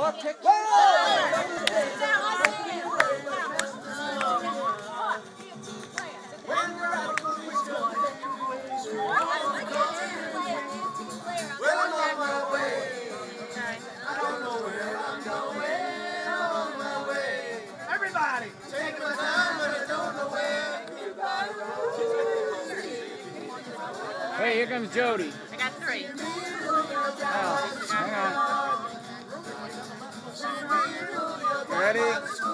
Everybody, take my time, but I don't know where. Hey, here comes Jody. I got 3. Oh, hang on. Ready?